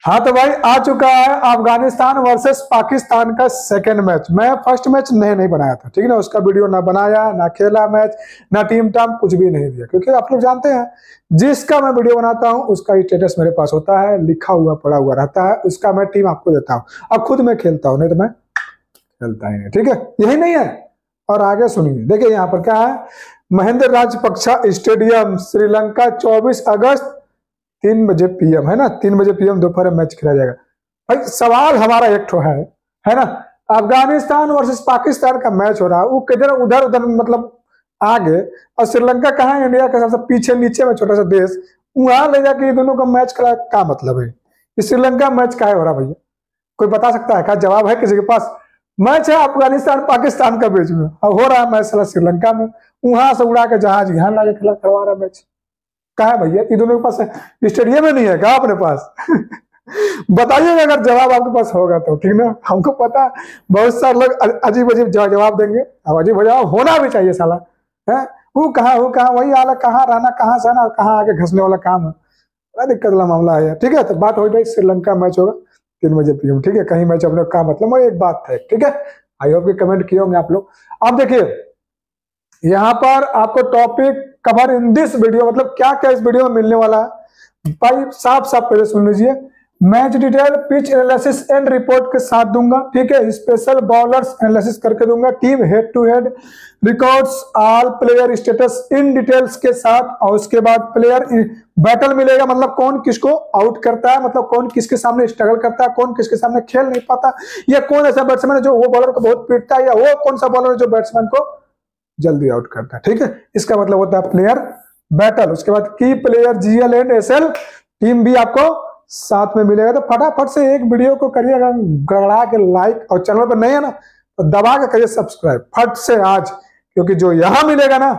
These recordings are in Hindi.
हाँ तो भाई आ चुका है अफगानिस्तान वर्सेस पाकिस्तान का सेकंड मैच। मैं फर्स्ट मैच नहीं बनाया था, ठीक है ना। उसका वीडियो ना बनाया, ना खेला मैच, ना टीम टाम कुछ भी नहीं दिया, क्योंकि आप लोग जानते हैं जिसका मैं वीडियो बनाता हूँ उसका स्टेटस मेरे पास होता है, लिखा हुआ पड़ा हुआ रहता है, उसका मैं टीम आपको देता हूँ। अब खुद मैं खेलता हूँ, नहीं तो मैं खेलता ही नहीं, ठीक है। यही नहीं है, और आगे सुनिए। देखिए यहाँ पर क्या है, महेंद्र राजपक्षा स्टेडियम, श्रीलंका, 24 अगस्त, 3 बजे PM, है ना। 3 बजे PM दोपहर में मैच खेला जाएगा। भाई सवाल हमारा एक ठो है ना। अफगानिस्तान वर्सेस पाकिस्तान का मैच हो रहा है, वो किधर उधर उधर मतलब आगे, और श्रीलंका कहाँ है, इंडिया के सबसे पीछे नीचे में छोटा सा देश, वहां ले जाके ये दोनों का मैच खेला, क्या मतलब है। ये श्रीलंका मैच का है हो रहा भैया, कोई बता सकता है क्या? जवाब है किसी के पास? मैच है अफगानिस्तान पाकिस्तान का बीच में, अब हो रहा है मैच साला श्रीलंका में, वहां से उड़ा के जहाज यहाँ लाके खिला करवा रहा मैच। कहा है भैया, ये दोनों के पास स्टेडियम में नहीं है क्या अपने पास? बताइएगा अगर जवाब आपके पास होगा तो, ठीक ना। हमको पता बहुत सारे लोग अजीब अजीब जवाब देंगे, अब अजीब जवाब होना भी चाहिए साला है। वो कहाँ वही आला, कहाँ रहना, कहाँ सहना, कहाँ आगे घसने वाला काम है। बड़ा दिक्कत वाला मामला है, ठीक है। तो बात हो गई, श्रीलंका मैच होगा 3 बजे PM, ठीक है। कहीं मैच अपने का मतलब एक बात है, ठीक है। आई होप कि कमेंट किए होंगे आप लोग। अब देखिए यहाँ पर आपको topic cover in this video, मतलब क्या क्या इस वीडियो में मिलने वाला है भाई, साफ साफ पहले सुन लीजिए। Match detail, pitch analysis and report के साथ दूंगा, ठीक है। स्पेशल बॉलर्स एनालिसिस करके दूंगा, team head to head records, all player status in details के साथ, और उसके बाद प्लेयर बैटल मिलेगा, मतलब कौन किसको आउट करता है, मतलब कौन किसके सामने स्ट्रगल करता है, कौन किसके सामने खेल नहीं पाता, या कौन ऐसा बैट्समैन है जो वो बॉलर को बहुत पीटता है, या वो कौन सा बॉलर है जो बैट्समैन को जल्दी आउट करता है, ठीक है। इसका मतलब होता है प्लेयर बैटल। उसके बाद की player GL and SL team भी आपको साथ में मिलेगा। तो फटाफट से एक वीडियो को करिए गड़गड़ा के लाइक, और चैनल पर नहीं है ना तो दबा के करिए सब्सक्राइब फट से आज, क्योंकि जो यहां मिलेगा ना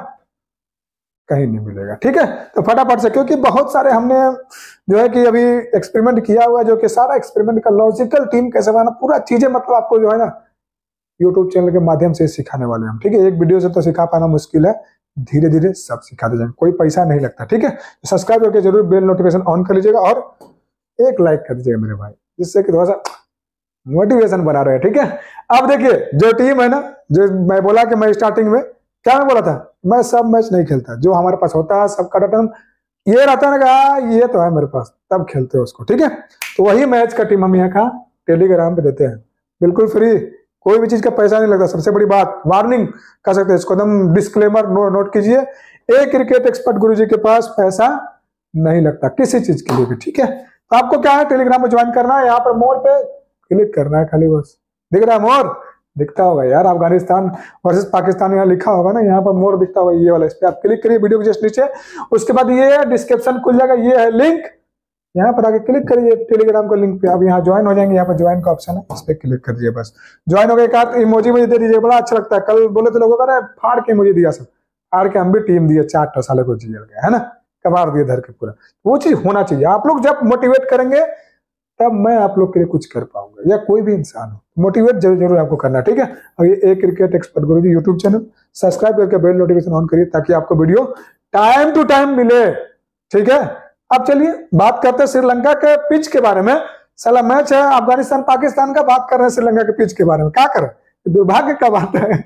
कहीं नहीं मिलेगा, ठीक है। तो फटाफट से, क्योंकि बहुत सारे हमने जो है कि अभी एक्सपेरिमेंट किया हुआ है, जो कि सारा एक्सपेरिमेंट का लॉजिकल टीम कैसे बनाना, पूरा चीजें मतलब आपको जो है ना यूट्यूब चैनल के माध्यम से सिखाने वाले हम, ठीक है। एक वीडियो से तो सिखा पाना मुश्किल है, धीरे धीरे सब सिखाते जाएंगे, कोई पैसा नहीं लगता, ठीक है। तो सब्सक्राइब करके जरूर बेल नोटिफिकेशन ऑन कर लीजिएगा, और एक लाइक कर दीजिएगा मेरे भाई, जिससे कि थोड़ा सा मोटिवेशन बना रहे, ठीक है। अब देखिए जो टीम है ना, जो मैं बोला कि मैं स्टार्टिंग में क्या मैं बोला था, मैं सब मैच नहीं खेलता, जो हमारे पास होता है सबका डाटा ये रहता है ना, ये तो है मेरे पास, तब खेलते हैं उसको, ठीक है। तो वही मैच का टीम हम यहाँ का टेलीग्राम पे देते हैं, बिल्कुल फ्री, कोई भी चीज का पैसा नहीं लगता। सबसे बड़ी बात, वार्निंग कर सकते हैं इसको, एकदम डिस्क्लेमर नोट कीजिए, एक क्रिकेट एक्सपर्ट गुरुजी के पास पैसा नहीं लगता किसी चीज के लिए भी, ठीक है। तो आपको क्या है, टेलीग्राम में ज्वाइन करना है, यहाँ पर मोर पे क्लिक करना है खाली, बस दिख रहा है मोर, दिखता होगा यार, अफगानिस्तान वर्सेस पाकिस्तान यहाँ लिखा होगा ना, यहाँ पर मोर दिखता होगा, ये वाला, इस पर आप क्लिक करिए वीडियो के जस्ट नीचे। उसके बाद ये डिस्क्रिप्शन खुल जाएगा, ये है लिंक, यहाँ पर आके क्लिक करिए टेलीग्राम का लिंक पे, आप यहाँ ज्वाइन हो जाएंगे। यहाँ पर ज्वाइन का ऑप्शन है, इस पर क्लिक कर दीजिए, बस ज्वाइन हो गए। एक आध इमोजी मुझे दे दीजिए, बड़ा अच्छा लगता है। कल बोले तो लोगों का फाड़ के इमोजी दिया, सब फाड़ के हम भी टीम दिए, 4 साले को जील गए, है ना, कबाड़ दिए धर के पूरा। वो चीज होना चाहिए, आप लोग जब मोटिवेट करेंगे तब मैं आप लोग के लिए कुछ कर पाऊंगा, या कोई भी इंसान हो, मोटिवेट जरूर आपको करना, ठीक है। और ये एक cricket expert Guruji YouTube channel subscribe करके बेल नोटिफिकेशन ऑन करिए, ताकि आपको वीडियो टाइम टू टाइम मिले, ठीक है। अब चलिए बात करते हैं श्रीलंका के पिच के बारे में। साला मैच है अफगानिस्तान पाकिस्तान का, बात कर रहे हैं श्रीलंका के पिच के बारे में, क्या करें, दुर्भाग्य का बात है।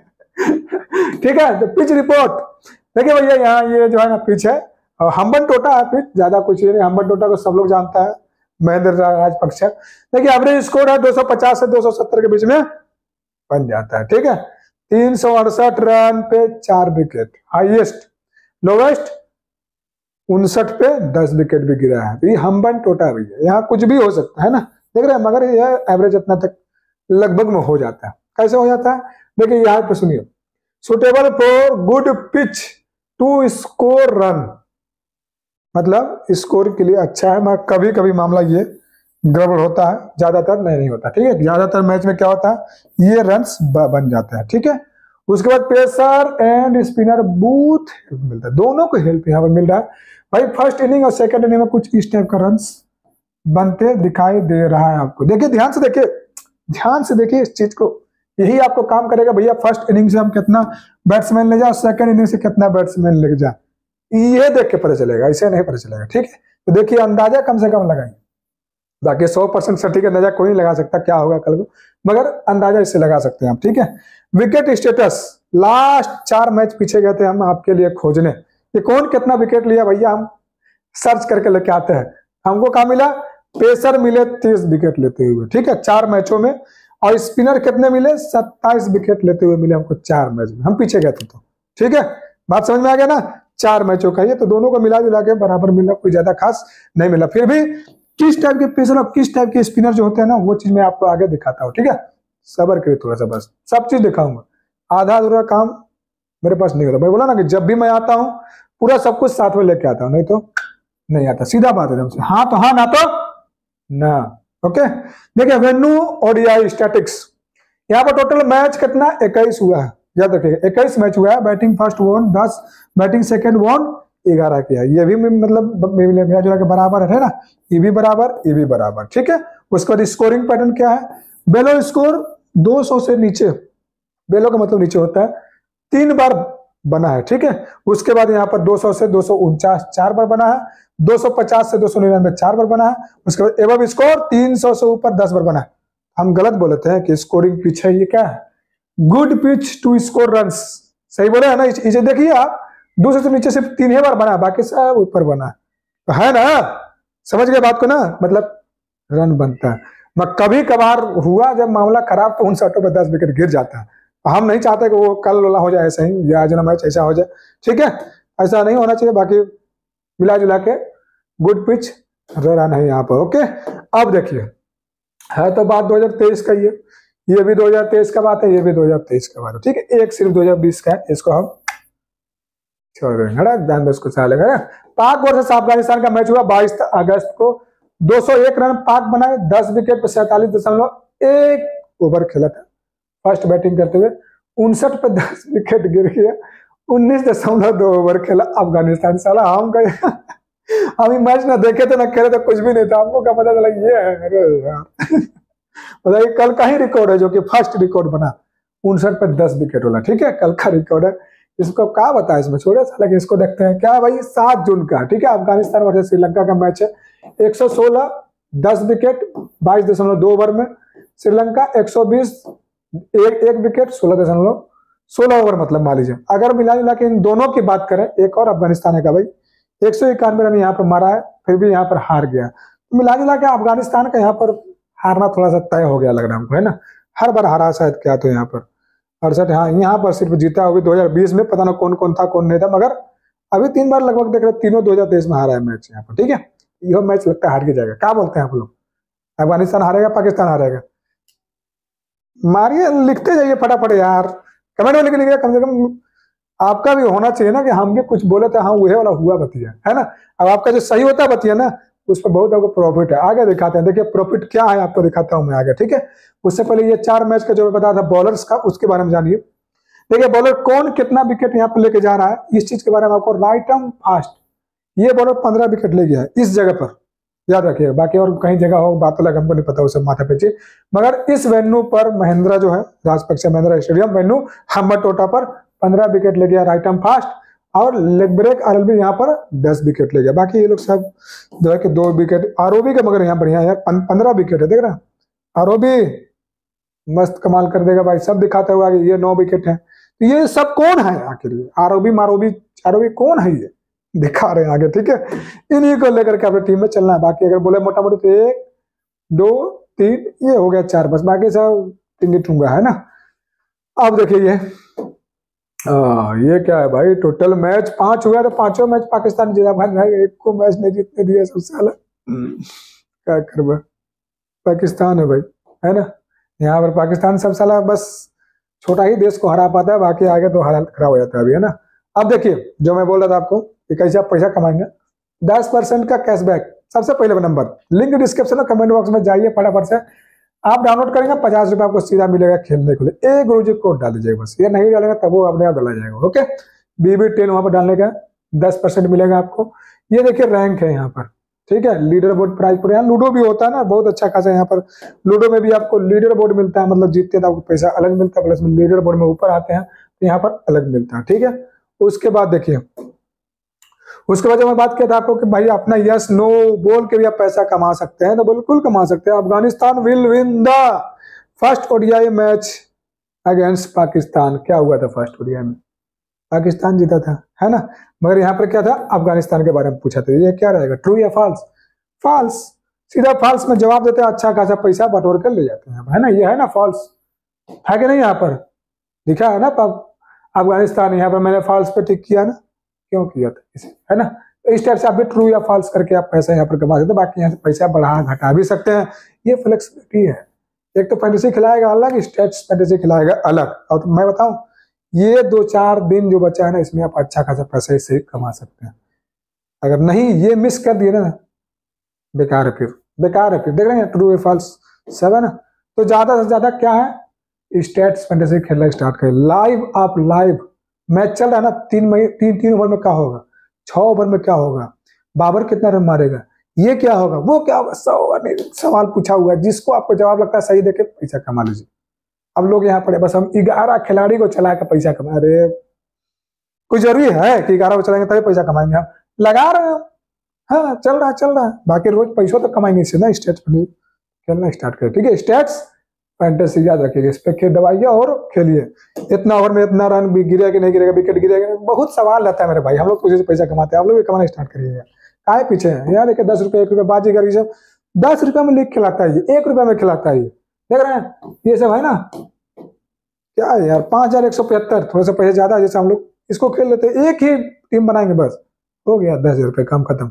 ठीक है, तो पिच रिपोर्ट देखिए भैया, यहाँ ये जो है ना पिच है, हम्बन टोटा है पिच, ज्यादा कुछ नहीं। हम्बन टोटा को सब लोग जानता है, महेंद्र राजपक्षा। देखिए एवरेज स्कोर है 250 से 270 के बीच में बन जाता है, ठीक है। 368 रन पे 4 विकेट, हाईएस्ट, लोवेस्ट 59 पे 10 विकेट भी गिरा है। तो ये हम्बन टोटा भैया, यहाँ कुछ भी हो सकता है ना, देख रहे हैं, मगर यह एवरेज इतना तक लगभग में हो जाता है। कैसे हो जाता है, देखिए यहाँ पे सुनिए, suitable for good pitch to score run, मतलब स्कोर के लिए अच्छा है, मगर कभी कभी मामला ये गड़बड़ होता है, ज्यादातर नहीं होता, ठीक है। ज्यादातर मैच में क्या होता है, ये रन्स बन जाते हैं, ठीक है। उसके बाद pacer and spinner both help मिलता है, दोनों को हेल्प यहाँ पर मिल रहा है भाई। फर्स्ट इनिंग और सेकंड इनिंग में कुछ इस टाइप का रन्स बनते दिखाई दे रहा है आपको। देखिए ध्यान से देखिए, ध्यान से देखिए इस चीज को, यही आपको काम करेगा भैया। फर्स्ट इनिंग से हम कितना बैट्समैन ले जाए, सेकंड इनिंग से कितना बैट्समैन ले जाए, ये देख के पता चलेगा, ऐसे नहीं पता चलेगा, ठीक है। तो देखिए अंदाजा कम से कम लगाइए, बाकी 100% सटीक अंदाजा कोई नहीं लगा सकता क्या होगा कल को, मगर अंदाजा इससे लगा सकते हैं आप, ठीक है। विकेट स्टेटस, लास्ट 4 मैच पीछे गए थे हम आपके लिए खोजने, ये कौन कितना विकेट लिया भैया, हम सर्च करके लेके आते हैं। हमको क्या मिला, पेसर मिले 30 विकेट लेते हुए, ठीक है, 4 मैचों में, और स्पिनर कितने मिले, 27 विकेट लेते हुए मिले हमको 4 मैच में, हम पीछे गए थे तो, ठीक है, बात समझ में आ गया ना। 4 मैचों का ये तो दोनों को मिला जुला के बराबर मिला, कोई ज्यादा खास नहीं मिला। फिर भी किस टाइप के पेसर और किस टाइप के स्पिनर जो होते हैं ना, वो चीज मैं आपको आगे दिखाता हूँ, ठीक है, सब्र करिए थोड़ा सा, बस सब चीज दिखाऊंगा, आधा अधूरा काम मेरे पास नहीं होता। मैं बोला ना कि जब भी मैं आता हूँ पूरा सब कुछ साथ में लेके आता हूँ, नहीं तो नहीं आता, सीधा बात एकदम से, हाँ तो हाँ, ना तो ना। ओके, देखिए वेन्यू ओडीआई स्टैटिक्स, यहाँ पर टोटल मैच कितना 21 हुआ है, याद रखिएगा 21 मैच हुआ है। Batting first one 10, batting second one 11 किया, ये भी मतलब मिला जुला के बराबर है ना, ये भी बराबर, ये भी बराबर, ठीक है। उसके बाद स्कोरिंग पैटर्न क्या है, बेलो स्कोर 200 से नीचे, बेलो का मतलब नीचे होता है, 3 बार बना है, ठीक है। उसके बाद यहाँ पर 200 से 249 4 बार बना है, 250 से 299 4 बार बना है। उसके बाद एबव स्कोर 300 से ऊपर 10 बार बना है। हम गलत बोलते हैं कि स्कोरिंग पिच है, ये क्या है, good pitch to score run, सही बोले है ना। इसे देखिए आप, 200 से नीचे सिर्फ 3 ही बार बना है, बाकी सब ऊपर बना है, तो है ना, समझ गए बात को ना, मतलब रन बनता है। कभी कभार हुआ जब मामला खराब तो उन शॉटों पर 10 विकेट गिर जाता है, हम नहीं चाहते कि वो कल वाला हो जाए ऐसा ही, या आज ना मैच ऐसा हो जाए, ठीक है, ऐसा नहीं होना चाहिए। बाकी मिला जुला के गुड पिच रन है यहाँ पर, ओके। अब देखिए, है तो बात 2023 का, ये भी 2023 का बात है, ये भी 2023 का बात है, ठीक है, एक सिर्फ 2020 का है, इसको हम छोड़ देंगे, ध्यान दो इसको चालेगा ना। पाक वर्सेस अफगानिस्तान का मैच हुआ 22 अगस्त को, 201 रन पाक बनाए, 10 विकेट पर 47.1 ओवर खेला था। फर्स्ट बैटिंग करते हुए 59 पे 10 विकेट गिर गया, 19.2 ओवर खेला अफगानिस्तान। साला हम गए हम मैच ना देखे थे ना खेले तो कुछ भी नहीं था, हमको क्या पता चला ये है, अरे यार बताइए, कल का ही रिकॉर्ड है जो कि फर्स्ट रिकॉर्ड बना, 59 पे 10 विकेट वाला, ठीक है, कल का रिकॉर्ड है। इसको क्या बताया इसमें, छोड़े साला, इसको देखते हैं क्या भाई। 7 जून का, ठीक है, अफगानिस्तान वर्सेस श्रीलंका का मैच है, 116 10 विकेट 22.2 ओवर में, श्रीलंका 120 एक विकेट 16 ओवर, मतलब मान लीजिए। अगर मिला जुला के इन दोनों की बात करें, एक और अफगानिस्तान है का भाई 191 रन यहाँ पर मारा है, फिर भी यहाँ पर हार गया, तो मिला जुला के अफगानिस्तान का यहाँ पर हारना थोड़ा सा तय हो गया लग रहा है हमको, है ना, हर बार हारा शायद क्या, तो यहाँ पर 68, हाँ यहाँ पर सिर्फ जीता होगी 2020 में, पता ना कौन कौन था कौन नहीं था, मगर अभी 3 बार लगभग देख रहे, तीनों 2023 में हारा है मैच यहाँ पर, ठीक है। यह मैच लगता है हार के जाएगा, क्या बोलते हैं आप लोग, अफगानिस्तान हारेगा पाकिस्तान हारेगा, मारिए, लिखते जाइए फटाफट यार, कमेंट में लिखिए, कम से कम आपका भी होना चाहिए ना कि हम भी कुछ बोले थे, हाँ वही वाला हुआ बतिया, है ना। अब आपका जो सही होता है बतिया ना, उस पर बहुत आपको प्रॉफिट है, आगे दिखाते हैं, देखिए प्रॉफिट क्या है आपको दिखाता हूं मैं आगे, ठीक है। उससे पहले ये 4 मैच का जो मैं बताया था बॉलर्स का, उसके बारे में जानिए। देखिए बॉलर कौन कितना विकेट यहाँ पर लेके जा रहा है, इस चीज के बारे में आपको राइट आर्म फास्ट, ये बॉलर 15 विकेट ले गया है इस जगह पर, याद रखिएगा। बाकी और कहीं जगह हो बात अलग, हमको नहीं पता, उसे माथा पीछे, मगर इस वेन्यू पर महिंद्रा जो है, राजपक्षे महिंद्रा स्टेडियम वेन्यू हम्बरटोटा पर 15 विकेट ले गया राइट आर्म फास्ट, और लेग ब्रेक आरएलबी यहाँ पर 10 विकेट ले गया। बाकी ये लोग सब जो है कि 2 विकेट आरओबी का, मगर यहाँ बढ़िया यार 15 विकेट है, देख रहे हैं, आरओबी मस्त कमाल कर देगा भाई, सब दिखाते हुए आगे, ये 9 विकेट है। तो ये सब कौन है आखिर, आरओबी मारोबी आरओबी कौन है, ये दिखा रहे हैं आगे, ठीक है। इन्हीं को लेकर के अपनी टीम में चलना है। बाकी अगर बोले मोटा मोटी तो 1 2 3 ये हो गया 4, बस बाकी सब टिंगी टूंगा, है ना। अब देखिए ये क्या है भाई, टोटल मैच 5 हुआ, तो 5 मैच पाकिस्तान जीता भाई, एक को मैच नहीं जीतने दिया, सब साला क्या करबा, पाकिस्तान है भाई, है ना। यहाँ पर पाकिस्तान सब साला बस छोटा ही देश को हरा पाता है, बाकी आगे तो हालत खराब हो जाता है अभी, है ना। अब देखिए जो मैं बोल रहा था आपको कि कैसे आप पैसा कमाएंगे, 10% का कैशबैक, सबसे पहले नंबर लिंक डिस्क्रिप्शन और कमेंट बॉक्स में जाइए, फटाफट से आप डाउनलोड करेंगे, 50 रुपये आपको सीधा मिलेगा खेलने के लिए। एक गुरुजी कोड डाल दीजिएगा बस, ये नहीं डालेगा तब वो अपने आप डाला जाएगा, ओके। BB10 वहां पर डालने का 10% मिलेगा आपको। ये देखिए रैंक है यहाँ पर, ठीक है, लीडर बोर्ड प्राइज पर, यहाँ लूडो भी होता है ना, बहुत अच्छा खासा यहाँ पर लूडो में भी आपको लीडर बोर्ड मिलता है, मतलब जीतते तो आपको पैसा अलग मिलता है, प्लस में लीडर बोर्ड में ऊपर आते हैं तो यहाँ पर अलग मिलता है, ठीक है। उसके बाद देखिए उसके बाद जब मैं बात किया था आपको कि भाई अपना यस नो बोल के भी आप पैसा कमा सकते हैं, तो बिल्कुल कमा सकते हैं। Afghanistan will win the first ODI match against Pakistan. क्या हुआ था फर्स्ट ओडीआई में? पाकिस्तान जीता था, है ना। मगर यहाँ पर क्या था, अफगानिस्तान के बारे में पूछा था। ये क्या रहेगा, ट्रू या फॉल्स? फॉल्स। सीधा फॉल्स में जवाब देते हैं, अच्छा खासा पैसा बटोर कर ले जाते हैं, है ना। ये है ना फॉल्स, है कि नहीं? यहाँ पर दिखा है ना अफगानिस्तान, यहाँ पर मैंने फॉल्स पे टिक किया ना, क्यों किया था इसे, है ना। तो इस टाइप से आप भी ट्रू या फॉल्स करके आप पैसा यहाँ पर कमा सकते हैं। बाकी यहाँ से पैसा बढ़ा घटा भी सकते हैं, ये फ्लेक्सिबिलिटी है। एक तो फैंटेसी खिलाएगा अलग, स्टेट्स फैंटेसी खिलाएगा अलग। और तो मैं बताऊं, ये 2-4 दिन जो बचा है ना, इसमें आप अच्छा खासा पैसा इससे कमा सकते हैं। अगर नहीं ये मिस कर दिए ना, बेकार है, फिर बेकार है। फिर देख रहे हैं ट्रू या फॉल्स सब है ना। तो ज्यादा से ज्यादा क्या है, स्टेट्स फैंटेसी खेलना स्टार्ट करें। लाइव आप लाइव मैच चल रहा है ना, 3 ओवर में क्या होगा, 6 ओवर में क्या होगा, बाबर कितना रन मारेगा, ये क्या होगा, वो क्या होगा, सवाल पूछा हुआ है। जिसको आपको जवाब लगता है सही देके पैसा कमा लीजिए। अब लोग यहाँ पड़े बस हम 11 खिलाड़ी को चला कर पैसा कमा। अरे कोई जरूरी है कि 11 को चलाएंगे तभी पैसा कमाएंगे? हम लगा रहे हैं, हाँ चल रहा है। बाकी रोज पैसों तो कमाएंगे इससे ना। स्टेट्स खेलना स्टार्ट करें, ठीक है। स्टेट्स फैंटेसी याद रखिएगा, इस पे खेल दबाइए और खेलिए। इतना ओवर में इतना रन भी गिरेगा कि नहीं गिरेगा, विकेट गिरेगा, बहुत सवाल रहता है मेरे भाई। हम लोग तो पैसा कमाते हैं, आप लोग भी कमाना स्टार्ट करिएगा। काहे पीछे है यार? देखिए 10 रुपए 1 रुपए बाजीगर, ये सब 10 रुपए में लीग खिलाता है, 1 रुपए में खिलाता है। ये देख रहे हैं ये सब है ना, क्या है यार, 5175, थोड़ा सा पैसे ज्यादा है। जैसे हम लोग इसको खेल लेते हैं, एक ही टीम बनाएंगे बस, हो गया 10,000 रुपये, काम खत्म।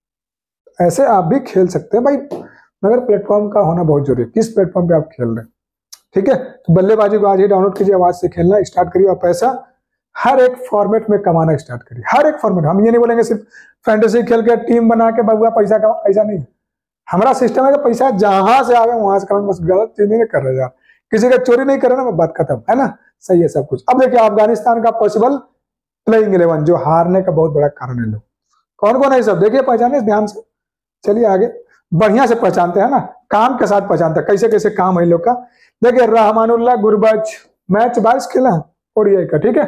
ऐसे आप भी खेल सकते हैं भाई, मगर प्लेटफॉर्म का होना बहुत जरूरी है, किस प्लेटफॉर्म पे आप खेल रहे हैं, ठीक है। तो बल्लेबाजी को आज ही डाउनलोड कीजिए, आवाज से खेलना स्टार्ट करिए और पैसा हर एक फॉर्मेट में कमाना स्टार्ट करिए। हर एक फॉर्मेट, हम ये नहीं बोलेंगे सिर्फ फैंटेसी खेल के टीम बना के बबुआ पैसा कमा, ऐसा नहीं। हमारा सिस्टम है कि पैसा जहां से आवे वहां से कमाएंगे, बस गलत चीज नहीं कर रहे यार, किसी का चोरी नहीं कर रहे ना, बात खत्म, है ना। सही है सब कुछ। अब देखिए अफगानिस्तान का पॉसिबल प्लेइंग 11 जो हारने का बहुत बड़ा कारण है। लोग कौन कौन है सब देखिए, पहचाने ध्यान से। चलिए आगे बढ़िया से पहचानते हैं ना, काम के साथ पहचानते हैं कैसे कैसे काम है लोग का। देखिए रहमानुल्लाह गुरबज, मैच 22 खेला ओडीआई का, ठीक है।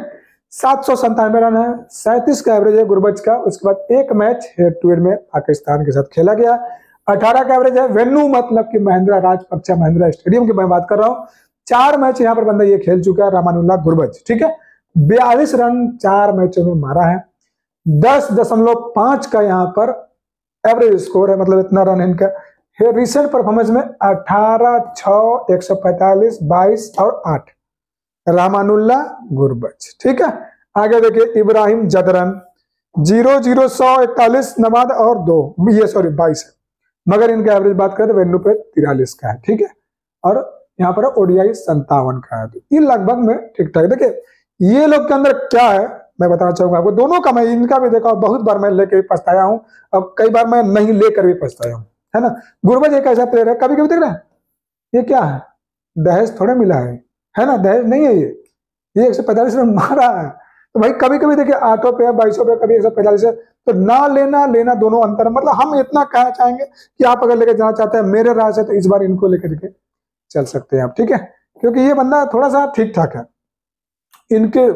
797 रन है, 37 का एवरेज है गुरबज का। उसके बाद एक मैच हेड टू हेड में पाकिस्तान के साथ खेला गया, 18 का एवरेज है। वेन्यू मतलब कि महेंद्रा राजपक्षा महिंद्रा स्टेडियम की मैं बात कर रहा हूँ। 4 मैच यहाँ पर बंदा ये खेल चुका है रहमानुल्लाह गुरबज, ठीक है। 42 रन 4 मैचों में मारा है, 10.5 का यहाँ पर एवरेज स्कोर है, मतलब इतना रन इनका। रिसेंट परफॉर्मेंस में 18, 6, 145, 22 और 8 रहमानुल्लाह गुरबज, ठीक है। आगे देखिए इब्राहिम जदरन 0, 0, 100, 41 नमाद और 2, ये सॉरी 22 है, मगर इनका एवरेज बात करें तो वेन्यू पे 43 का है, ठीक है। और यहाँ पर ओडीआई 57 का है, तो ये लगभग में ठीक ठाक। देखिए ये लोग के अंदर क्या है मैं बताना चाहूंगा आपको, दोनों का मैं इनका भी देखा, बहुत बार मैं लेकर पछताया हूँ और कई बार मैं नहीं लेकर भी पछताया हूँ, है ना। गुरबज एक ऐसा प्लेयर है, कभी कभी देख रहे हैं ये क्या है, दहेज थोड़े मिला है ना, दहेज नहीं है ये 145 रन मारा है। तो भाई कभी कभी देखिए 8 पे 22 पे, कभी 145 है, तो ना लेना दोनों अंतर। मतलब हम इतना कहना चाहेंगे कि आप अगर लेकर जाना चाहते हैं मेरे राय से, तो इस बार इनको लेकर के चल सकते हैं आप, ठीक है। क्योंकि ये बंदा थोड़ा सा ठीक ठाक है, इनके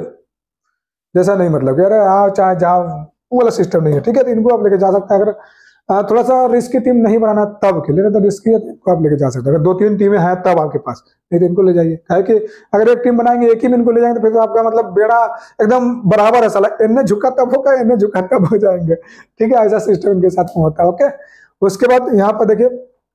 जैसा नहीं, मतलब कि अरे आओ चाहे जाओ वो वाला सिस्टम नहीं है, ठीक है। तो इनको आप लेके जा सकते हैं। अगर थोड़ा सा रिस्की टीम नहीं बनाना तब खेले, तो रिस्की है तो आप लेके जा सकते हैं। अगर 2-3 टीमें हैं तब आपके पास, नहीं तो इनको ले जाइए। है कि अगर एक टीम बनाएंगे एक ही में इनको ले जाएंगे तो फिर तो आपका मतलब बेड़ा एकदम बराबर है, साला इन्हें झुका तब होगा, इन्हें झुका तब हो जाएंगे, ठीक है। ऐसा सिस्टम इनके साथ में होता है, ओके। उसके बाद यहाँ पर देखिए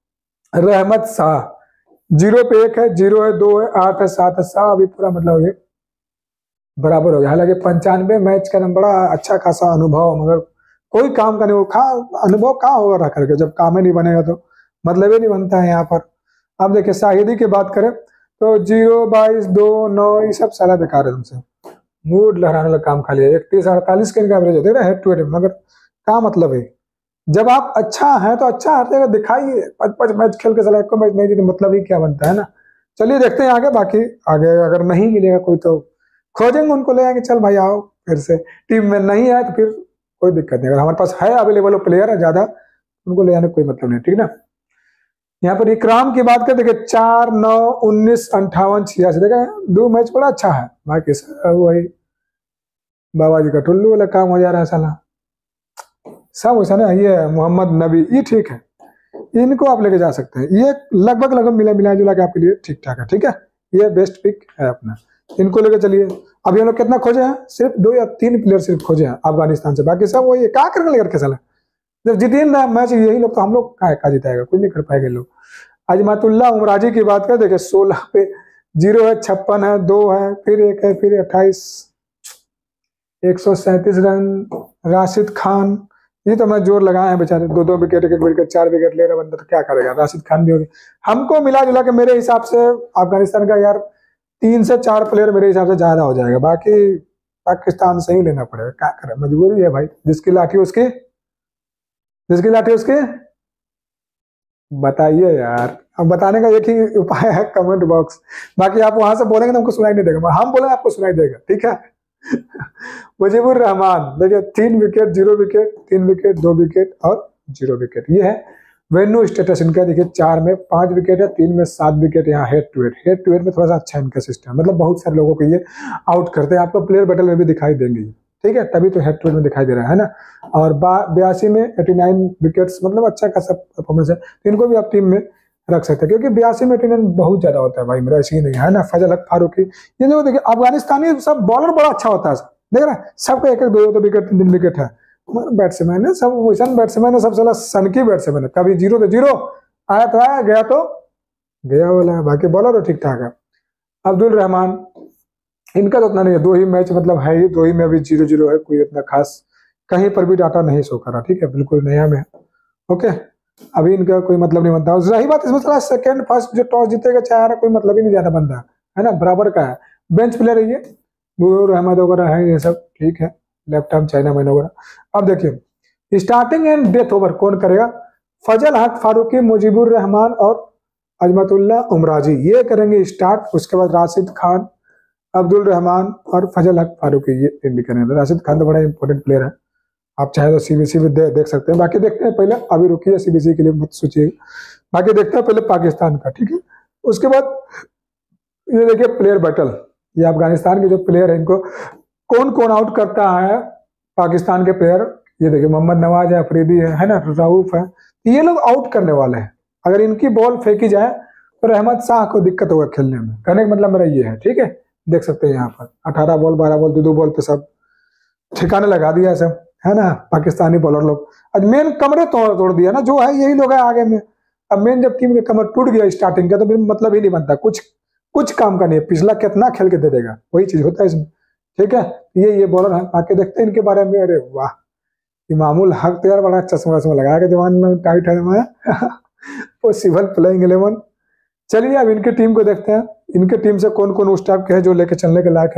रहमत शाह 0 पे 1 है, 0 है, 2 है, 8 है, 7 है, शाह अभी पूरा मतलब ये बराबर हो गया। हालांकि 95 मैच का बड़ा अच्छा खासा अनुभव, मगर कोई काम का नहीं वो अनुभव कहाँ होगा रह करके, जब काम ही नहीं बनेगा तो मतलब ही नहीं बनता है यहाँ पर। अब देखिए शाहिदी की बात करें तो 0, 22, 2, 9 ये सब साला बेकार है तुमसे, मूड लहराने वाला काम खाली है। 31, 48 के इनका एवरेज होता है हेड टू हेड, मगर क्या मतलब है, जब आप अच्छा है तो अच्छा हर जगह दिखाइए। 5-5 मैच खेल के साला एक मैच नहीं जीते, मतलब ही क्या बनता है ना। चलिए देखते हैं आगे, बाकी आगे अगर नहीं मिलेगा कोई तो खोजेंगे, उनको ले आएंगे, चल भाई आओ फिर से। टीम में नहीं है तो फिर कोई दिक्कत नहीं, अगर हमारे पास है अवेलेबल प्लेयर है ज्यादा, उनको ले आने कोई मतलब नहीं, ठीक है ना। यहाँ पर इकराम की बात करें, देखिए 4, 9, 19, 58, 86, देखा 2 मैच बड़ा अच्छा है। बाकी वही बाबा जी का टुल्लू वाला काम हो जा रहा है साला, सब वैसा ना, ये मोहम्मद नबी, ये ठीक है, इनको आप लेके जा सकते हैं, ये लगभग लगभग मिला जुला के आपके लिए ठीक ठाक है, ठीक है, ये बेस्ट पिक है अपना, इनको लेके चलिए। अभी हम लोग कितना खोजे हैं, सिर्फ 2 या 3 प्लेयर सिर्फ खोजे हैं अफगानिस्तान से, बाकी सब वही क्या करके लेकर के चला, जब जीतें ना मैच यही लोग, तो हम लोग का जीताएगा, कोई नहीं कर पाएगा लोग। अजमतुल्ला उमराजी की बात कर, देखिए 16 पे 0 है, 56 है, 2 है, फिर 1 है, फिर 28, 137 रन। राशिद खान, ये तो मैं जोर लगाए हैं बेचारे, 2 विकेट, 1 विकेट, 4 विकेट ले रहा बंदा, तो क्या करेगा, राशिद खान भी होगी। हमको मिला जुला के मेरे हिसाब से अफगानिस्तान का यार 3 से 4 प्लेयर मेरे हिसाब से ज्यादा हो जाएगा, बाकी पाकिस्तान से ही लेना पड़ेगा, क्या करें, मजबूरी है भाई, जिसकी लाठी उसकी, जिसकी लाठी उसकी। बताइए यार, अब बताने का एक ही उपाय है, कमेंट बॉक्स, बाकी आप वहां से बोलेंगे तो हमको सुनाई नहीं देगा, हम बोलेंगे आपको सुनाई देगा, ठीक है। मुजीबुर रहमान, देखिए 3 विकेट, 0 विकेट, 3 विकेट, 2 विकेट और 0 विकेट, ये है वेन्यू स्टेटस इनका, देखिए 4 में 5 विकेट है, 3 में 7 विकेट, यहाँ हेड टू हेड में थोड़ा सा अच्छा इनका सिस्टम, मतलब बहुत सारे लोगों को ये आउट करते हैं, आपको प्लेयर बैटल में भी दिखाई देंगे, ठीक है, तभी तो हेड टू हेड में दिखाई दे रहा है ना। और 82 में 89 विकेट्स, मतलब अच्छा खासा परफॉर्मेंस है, तो इनको भी आप टीम में रख सकते हैं, क्योंकि 82 में 89 बहुत ज्यादा होता है भाई, मेरा ऐसी नहीं है ना। फजल हक फारूकी, ये जो देखिए अफगानिस्तानी सब बॉलर बड़ा अच्छा होता है, देख रहे हैं सबको 1-1 2-2 विकेट, 3 विकेट है, बैट्समैन है सब, वैसा बैट्समैन है सब, साला सनकी बैट्समैन है, कभी 0 तो 0 आया तो आया, गया तो गया वाला, बाकी बॉलर ठीक ठाक है। अब्दुल रहमान, इनका तो उतना नहीं है, 2 ही मैच मतलब है ही, 2 ही में अभी 0-0 है, कोई इतना खास कहीं पर भी डाटा नहीं शो करा, ठीक है, बिल्कुल नया में, ओके, अभी इनका कोई मतलब नहीं बनता। रही बात इसमें थोड़ा सेकंड फर्स्ट जो टॉस जीतेगा चाहे कोई मतलब ही नहीं ज्यादा बनता है ना, बराबर का है, बेंच प्लेयर है ये, नूर अहमद वगैरह है, ये सब ठीक है, लेफ्ट आर्म चाइना मैन वगैरह। अब देखिए स्टार्टिंग एंड डेथ ओवर कौन करेगा, फजल हक फारूकी, मुजीबुर रहमान और अजमतुल्ला उमराजी, ये करेंगे स्टार्ट, उसके बाद राशिद खान, अब्दुल रहमान और फजल हक फारूकी, ये टीम भी करेंगे। राशिद खान तो बड़ा इंपॉर्टेंट प्लेयर है, आप चाहे तो सीबीसी भी देख सकते हैं, बाकी देखते हैं पहले, अभी रुकिए सीबीसी के लिए मत सोचिए, बाकी देखते हैं पहले पाकिस्तान का, ठीक है। उसके बाद ये देखिए प्लेयर बैटल, ये अफगानिस्तान के जो प्लेयर है इनको कौन कौन आउट करता है पाकिस्तान के प्लेयर, ये देखिए मोहम्मद नवाज है, अफरीदी है ना, रऊफ है, ये लोग आउट करने वाले हैं, अगर इनकी बॉल फेंकी जाए तो रहमत शाह को दिक्कत होगा खेलने में, कहने का मतलब मेरा ये है, ठीक है, देख सकते हैं यहाँ पर 18 बॉल 12 बॉल 2-2 बॉल पे सब ठिकाने लगा दिया सब, है ना, पाकिस्तानी बॉलर लोग, आज मेन कमरे तोड़ दिया ना, जो है यही लोग है आगे में, अब मेन जब टीम के कमर टूट गया स्टार्टिंग का, तो फिर मतलब ही नहीं बनता, कुछ काम का नहीं है, पिछला कितना खेल के दे देगा, वही चीज होता है इसमें, ठीक है। ये बॉलर है, आके देखते हैं इनके बारे में, अरे वाह, इमामुल हक तो यार बड़ा चश्मा लगा के जवान में टाइट है मैं पॉसिबल प्लेइंग 11। चलिए अब इनकी टीम को देखते हैं, इनके टीम से कौन कौन उस टाइप के हैं जो लेके चलने के लायक है।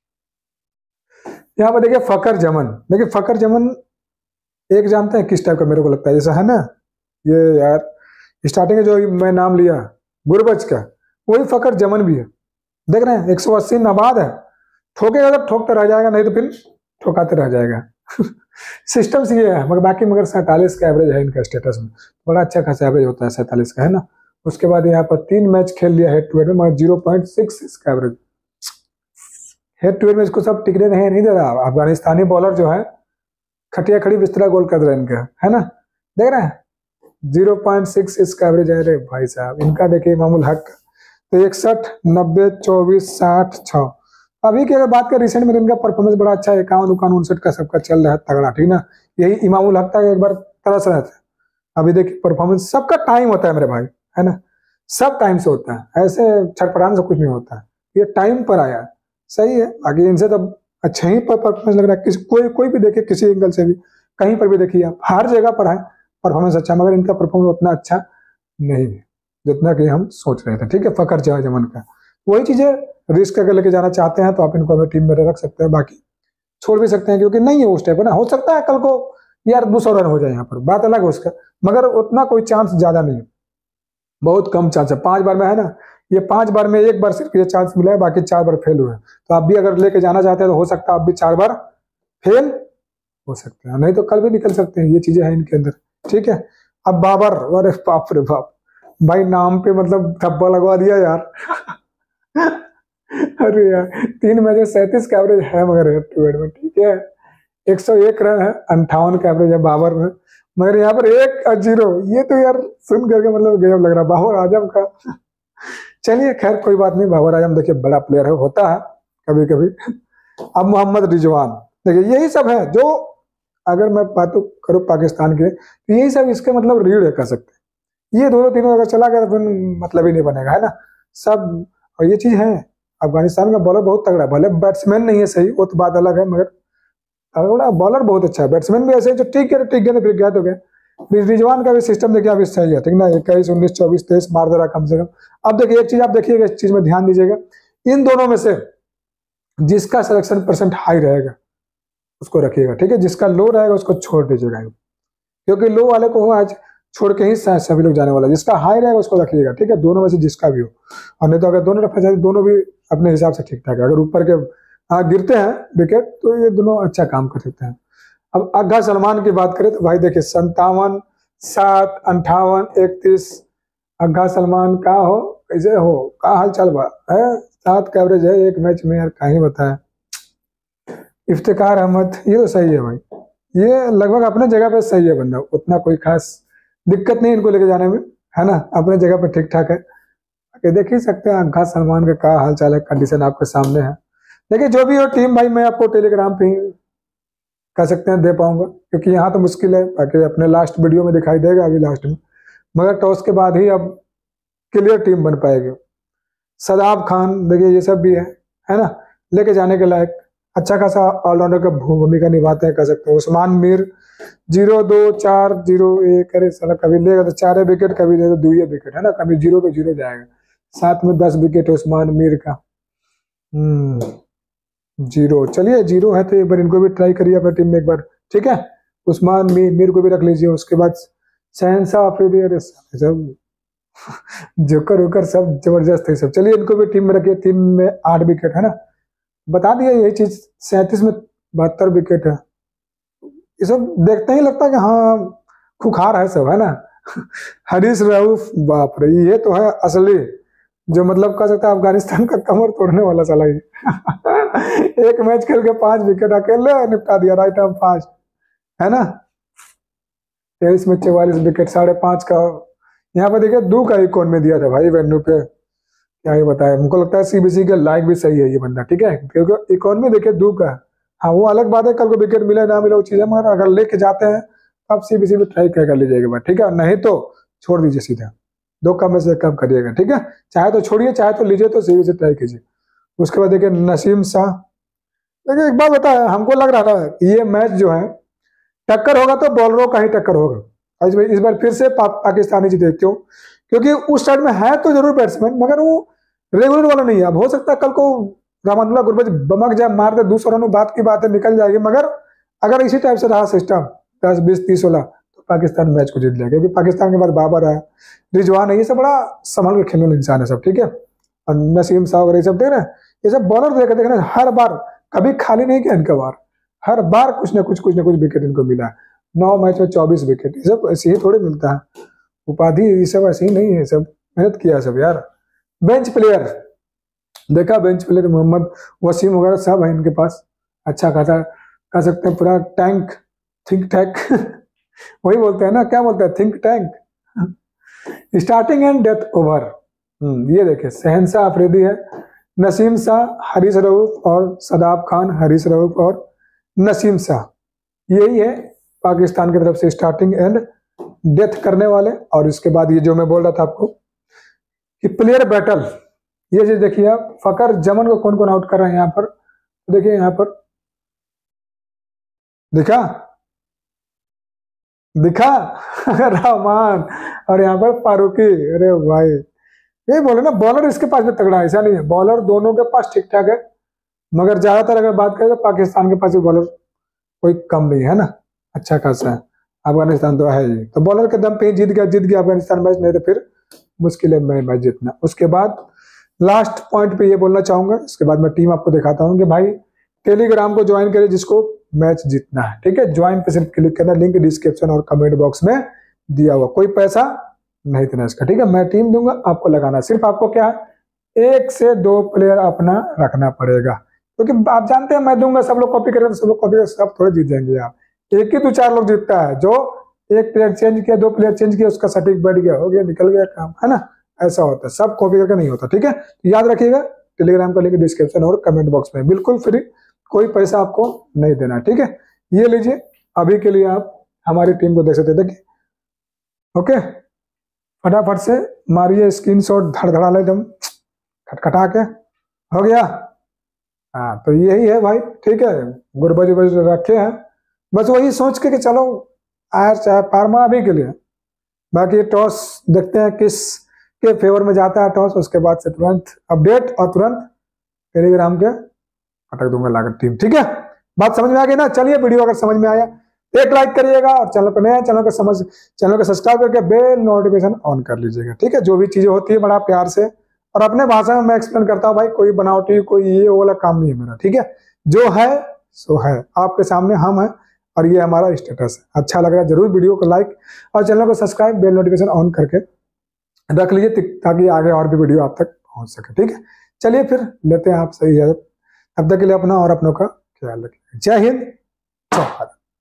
यहाँ पर देखिए फकर जमन, देखिए फकर जमन एक जानते हैं किस टाइप का मेरे को लगता है, जैसा है ना ये यार स्टार्टिंग में जो मैं नाम लिया गुरबज का, वही फकर जमन भी है, देख रहे हैं 180 नाबाद है, ठोकेगा तो ठोकता रह जाएगा, नहीं तो फिर ठोकाते रह जाएगा सिस्टम से ये है, मगर बाकी मगर 47 का एवरेज है इनका स्टेटस में, बड़ा अच्छा खासा एवरेज होता है 47 का, है ना। उसके बाद यहाँ पर 3 मैच खेल लिया हेड टू हेड में, मगर 0.6 इसका एवरेज, हेड टू हेड में इसको सब टिकने नहीं दे रहा, अफगानिस्तानी बॉलर जो है खटिया खड़ी बिस्तरा गोल कर रहे हैं इनका, है ना, देख रहे हैं 0.6 इसका एवरेज है। अरे भाई साहब इनका देखिए इमामुल हक तो 61 90 24 60 6, अभी की अगर बात करें रिसेंट में इनका परफॉर्मेंस बड़ा अच्छा है, 51 59 का सबका चल रहा है तगड़ा, ठीक ना, यही इमामुल हक था एक बार तरस रहे थे, अभी देखिए परफॉर्मेंस, सबका टाइम होता है मेरे भाई, है ना, सब टाइम से होता है, ऐसे छटपटाने से कुछ नहीं होता है, ये टाइम पर आया सही है, बाकी इनसे तो अच्छा ही परफॉर्मेंस लग रहा है, किसी कोई भी देखे किसी एंगल से भी कहीं पर भी देखिए आप, हर जगह पर है परफॉर्मेंस अच्छा, मगर इनका परफॉर्मेंस उतना अच्छा नहीं है जितना कि हम सोच रहे थे, ठीक है, फकर जमन का वही चीजें रिस्क अगर लेके जाना चाहते हैं तो आप इनको अपनी टीम में रख सकते हैं, बाकी छोड़ भी सकते हैं, क्योंकि नहीं है उस टाइप ना, हो सकता है कल को यार 200 रन हो जाए यहाँ पर, बात अलग है उसका, मगर उतना कोई चांस ज्यादा नहीं है, बहुत कम चांस है, 5 बार में है ना, ये 5 बार में 1 बार सिर्फ ये चांस मिला है, बाकी 4 बार फेल हुए, तो आप भी अगर लेके जाना चाहते हैं तो हो सकता है आप भी 4 बार फेल हो सकते हैं, नहीं तो कल भी निकल सकते हैं, ये चीजें हैं इनके अंदर, ठीक है। अब बाबर, अरे बाप रे बाप भाई, नाम पे मतलब धब्बा लगवा दिया यार अरे यार 3 मैच 37 का एवरेज है मगर हेड टू हेड में, ठीक है, 101 रन है, 58 का एवरेज है बाबर में, मगर यहाँ पर 1 और 0, ये तो यार सुन करके मतलब गजब लग रहा है बाबर आजम का। चलिए खैर कोई बात नहीं, बाबर आजम देखिए बड़ा प्लेयर है, होता है कभी कभी। अब मोहम्मद रिजवान, देखिए यही सब है जो, अगर मैं बात करूँ पाकिस्तान के, तो यही सब इसके मतलब रीढ़ है कह सकते हैं। ये दोनों तीनों अगर चला गया तो फिर मतलब ही नहीं बनेगा, है ना सब। और ये चीज है, अफगानिस्तान का बॉलर बहुत तगड़ा है, भले बैट्समैन नहीं है सही, वो तो बात अलग है, मगर तगड़ा बॉलर बहुत अच्छा है। बैट्समैन भी ऐसे जो ठीक गए फिर गया तो गया। रिजवान का भी सिस्टम देखिए अभी सही है, ठीक ना, 21, 19, 24, 23 मार दे रहा कम से कम। अब देखिए एक चीज आप देखिएगा, इस चीज में ध्यान दीजिएगा, इन दोनों में से जिसका सिलेक्शन परसेंट हाई रहेगा उसको रखिएगा, ठीक है, जिसका लो रहेगा उसको छोड़ दीजिएगा, क्योंकि लो वाले को आज छोड़ के ही सभी लोग जाने वाला, जिसका हाई रहेगा उसको रखिएगा, ठीक है, दोनों में से जिसका भी हो। और नहीं तो अगर दोनों रखा जाए, दोनों भी अपने हिसाब से ठीक ठाक है, अगर ऊपर के गिरते हैं विकेट तो ये दोनों अच्छा काम कर सकते हैं। अब आगा सलमान की बात करें तो भाई देखिए 57, 7, 58, 31, आगा सलमान का हो कैसे हो, का हाल चाल बा है, 7 का एवरेज है एक मैच में यार, कहीं बताया। इफ्तिकार अहमद, ये तो सही है भाई, ये लगभग अपने जगह पे सही है बंदा, उतना कोई खास दिक्कत नहीं इनको लेके जाने में, है ना, अपने जगह पे ठीक ठाक है। देख ही सकते हैं आगा सलमान का क्या हाल चाल है, कंडीशन आपके सामने है। देखिए जो भी हो टीम भाई, मैं आपको टेलीग्राम पे ही कह सकते हैं दे पाऊंगा, क्योंकि यहाँ तो मुश्किल है, बाकी अपने लास्ट वीडियो में दिखाई देगा अभी लास्ट में, मगर टॉस के बाद ही अब क्लियर टीम बन पाएगी। सदाब खान देखिए ये सब भी है ना, लेके जाने के लायक, अच्छा खासा ऑलराउंडर का भूमिका निभाते हैं कह सकते हैं। उस्मान मीर 0, 2, 4, 0, 1, अरे साला कभी लेगा तो 4 विकेट, कभी लेगा 2 विकेट, है ना, कभी 0 पे 0 जाएगा। साथ में 10 विकेट उस्मान मीर का। 0, चलिए 0 है तो एक बार इनको भी ट्राई करिए अपनी टीम में एक बार, ठीक है, उस्मान मीर को भी रख लीजिए। उसके बाद शहनशाह अफरीदी, अरे सब जोकर वोकर सब जबरदस्त है सब, चलिए इनको भी टीम में रखिए, टीम में 8 विकेट, है ना, बता दिया यही चीज। 37 में 72 विकेट है, ये सब देखते ही लगता है कि हाँ खुखार है सब, है ना। हरीश रऊफ, बाप रे, ये तो है असली, जो मतलब कह सकता है अफगानिस्तान का कमर तोड़ने वाला साला ही। एक मैच खेल के 5 विकेट अकेले निपटा दिया, राइट आर्म फास्ट, है ना। 23 में 44 विकेट, 5.5 का। यहाँ पे देखिए 2 का इकोन में दिया था भाई वेन्यू पे, क्या ही बताया, हमको लगता है सीबीसी के लायक भी सही है ये बंदा, ठीक है, क्योंकि इकोन में देखिए 2 का। हाँ वो अलग बात है, कल को विकेट मिले ना मिले वो चीज है, मगर अगर लेके जाते हैं तो आप सीबीसी भी ट्राई कर लीजिएगा, ठीक है, नहीं तो छोड़ दीजिए सीधा, 2 कम में से कम करिएगा, ठीक है, चाहे तो छोड़िए चाहे तो लीजिए, तो सीबीसी ट्राई कीजिए। उसके बाद देखिए नसीम शाह, देखिए एक बात बताया, हमको लग रहा था ये मैच जो है टक्कर होगा तो बॉलरों का ही टक्कर होगा। इस बार फिर से पाकिस्तानी जीते, क्यों, क्योंकि उस साइड में है तो जरूर बैट्समैन, मगर वो रेगुलर वाला नहीं है। अब हो सकता है कल को रहमानुल्लाह गुरबाज बमक जाए, मार दे 200 रन, बात की बात है निकल जाएगी, मगर अगर इसी टाइप से रहा सिस्टम 10, 20, 30 16 तो पाकिस्तान मैच को जीत लिया, क्योंकि पाकिस्तान के बाद बाबर है, रिजवान है, ये सब बड़ा संभल के खेलने वाला इंसान है सब, ठीक है। और नसीम शाह वगैरह ये सब देख रहे हैं, ये सब बॉलर देख रहे हैं, हर बार कभी खाली नहीं किया इनका बार, हर बार कुछ ना कुछ विकेट इनको मिला है। 9 मैच में 24 विकेट, ये सब ऐसे ही थोड़ी मिलता है उपाधि, ये सब ऐसे ही नहीं है, सब मेहनत किया सब यार। बेंच प्लेयर देखा, बेंच प्लेयर मोहम्मद वसीम वगैरह सब है इनके पास, अच्छा खासा कह सकते हैं, पूरा टैंक, थिंक टैंक वही बोलते हैं ना, क्या बोलते हैं, think tank. Starting and death over, ये देखिए शहनशाह अफरीदी है, नसीम शाह, हरीश रऊफ और सदाब खान, हरीश रऊफ और नसीम शाह, यही है पाकिस्तान की तरफ से स्टार्टिंग एंड डेथ करने वाले। और इसके बाद ये जो मैं बोल रहा था आपको कि प्लेयर बैटल, ये चीज देखिए आप, फकर जमन को कौन कौन आउट कर रहे हैं यहाँ पर, देखिए यहाँ पर दिखा रहमान, और यहाँ पर फारूकी, अरे भाई यही बोले ना, बॉलर इसके पास भी तगड़ा है, ऐसा नहीं है, बॉलर दोनों के पास ठीक ठाक है, मगर ज्यादातर अगर बात करें तो पाकिस्तान के पास भी बॉलर कोई कम नहीं है ना, अच्छा खासा है। अफगानिस्तान तो है ही, तो बॉलर के दम पे ही जीत गया अफगानिस्तान मैच, नहीं तो फिर मुश्किल है मैच जीतना। उसके बाद लास्ट पॉइंट पे ये बोलना चाहूंगा, इसके बाद मैं टीम आपको दिखाता हूँ कि भाई टेलीग्राम को ज्वाइन करें जिसको मैच जीतना है, ठीक है, ज्वाइन पे सिर्फ क्लिक करना, लिंक डिस्क्रिप्शन और कमेंट बॉक्स में दिया हुआ, कोई पैसा नहीं देना इसका, ठीक है, मैं टीम दूंगा, आपको लगाना, सिर्फ आपको क्या है 1 से 2 प्लेयर अपना रखना पड़ेगा, क्योंकि आप जानते हैं मैं दूंगा, सब लोग कॉपी करेंगे तो सब लोग कॉपी, सब थोड़े जीत जाएंगे आप। एक ही तो 4 लोग जीतता है, जो एक प्लेयर चेंज किया, 2 प्लेयर चेंज किया, उसका सर्टिफिकेट बैठ गया, हो गया, निकल गया काम, है ना। ऐसा होता है, सब कॉपी करके नहीं होता, ठीक है। याद रखिएगा, टेलीग्राम का लिंक डिस्क्रिप्शन और कमेंट बॉक्स में, बिल्कुल फ्री, कोई पैसा आपको नहीं देना, ठीक है। ये लीजिए, अभी के लिए आप हमारी टीम को देख सकते, देखिए। ओके, फटाफट से मारिए स्क्रीनशॉट, धड़धड़ा ले एकदम खटखटा के, हो गया। हाँ, तो यही है भाई, ठीक है। गुरबज उर्बज रखे हैं, बस वही सोच के कि चलो आयर चाहे पार मार अभी के लिए। बाकी टॉस देखते हैं किस के फेवर में जाता है टॉस, उसके बाद से तुरंत अपडेट और तुरंत टेलीग्राम के अटक दूंगा लागत टीम, ठीक है। बात समझ में आ गई ना। चलिए, वीडियो अगर समझ में आया एक लाइक करिएगा, और चैनल पर नया चैनल को सब्सक्राइब करके बेल नोटिफिकेशन ऑन कर लीजिएगा, ठीक है। जो भी चीजें होती है बड़ा प्यार से और अपने भाषा में मैं एक्सप्लेन करता हूँ भाई, कोई बनावटी कोई ये वो वाला काम नहीं है मेरा, ठीक है। जो है सो है, आपके सामने हम हैं और ये हमारा स्टेटस है। अच्छा लग रहा है जरूर वीडियो को लाइक और चैनल को सब्सक्राइब बेल नोटिफिकेशन ऑन करके रख लीजिए, ताकि आगे और भी वीडियो आप तक पहुंच सके, ठीक है। चलिए फिर लेते हैं आप सही इजाजत, तब तक के लिए अपना और अपनों का ख्याल रखिए। जय हिंद, जय भारत।